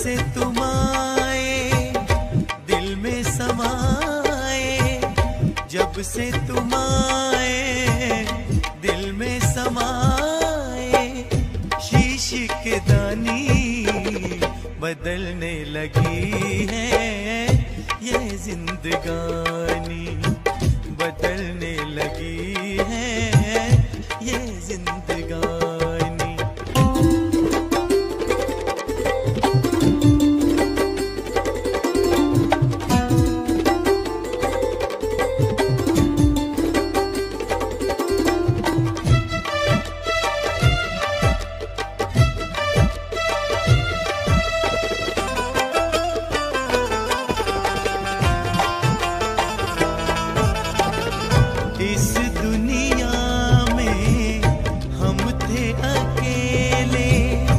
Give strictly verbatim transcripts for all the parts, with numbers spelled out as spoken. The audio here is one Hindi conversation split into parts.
से तुम आए दिल में समाए, जब से तुम आए दिल में समाए, शीशे के दानी बदलने लगी है ये जिंदगानी, बदलने लगी है ये जिंदगानी। इस दुनिया में हम थे अकेले,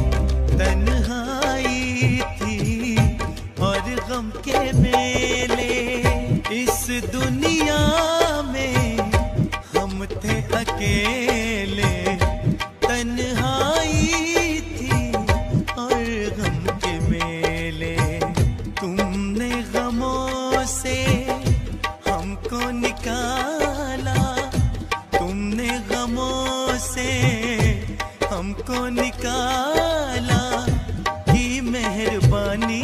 तन्हाई थी और गम के मेले। इस दुनिया में हम थे अकेले, तन्हाई थी और गम के मेले। तुमने गमों से हमको निकाला, तुमने गमों से हमको निकाला, की मेहरबानी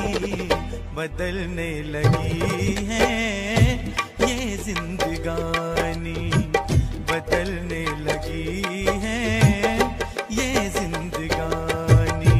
बदलने लगी है ये जिंदगानी, बदलने लगी है ये जिंदगानी।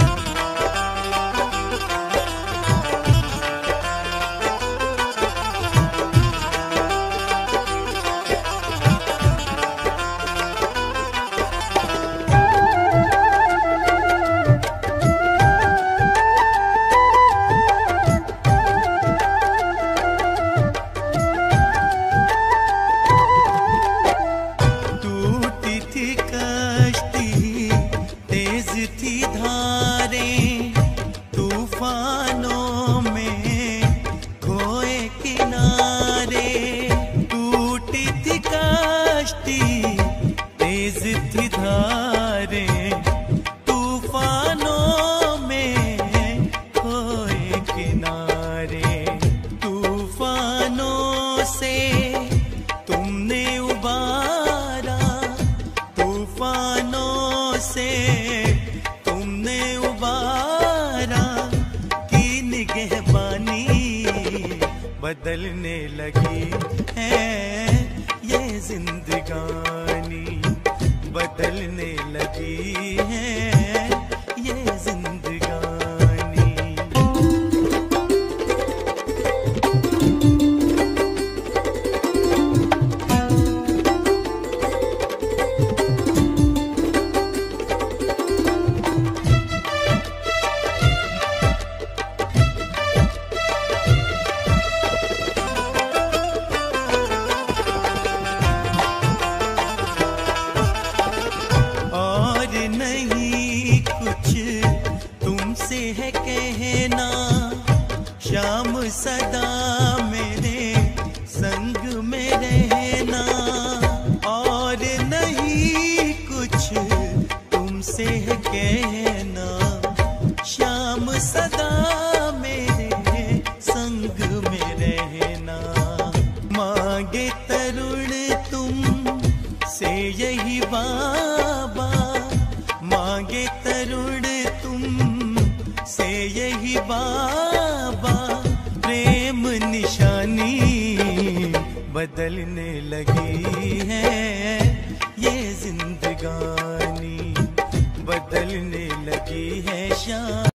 थी धारें तूफानों में खोए किनारे, टूटी थी कश्ती तेज थी धारें तूफानों में खोए किनारे। तूफानों से तुमने उबारा, तूफानों से तुमने उबारा, की निगहबानी बदलने लगी है ये जिंदगानी, बदलने लगी है ये जिंदगानी। तुमसे है कहना शाम सदा मेरे संग में रहना, और नहीं कुछ तुमसे है कहना शाम सदा मेरे संग में रहना। मांगे तरुण तुम से यही बाबा, मांगे तरुण तुम से यही बाबा, प्रेम निशानी बदलने लगी है ये जिंदगानी, बदलने लगी है शान।